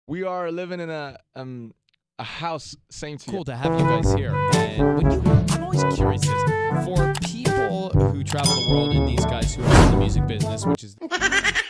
We are living in a house saying to Cool to have you guys here. And I'm always curious this, for people who travel the world and these guys who are in the music business, which is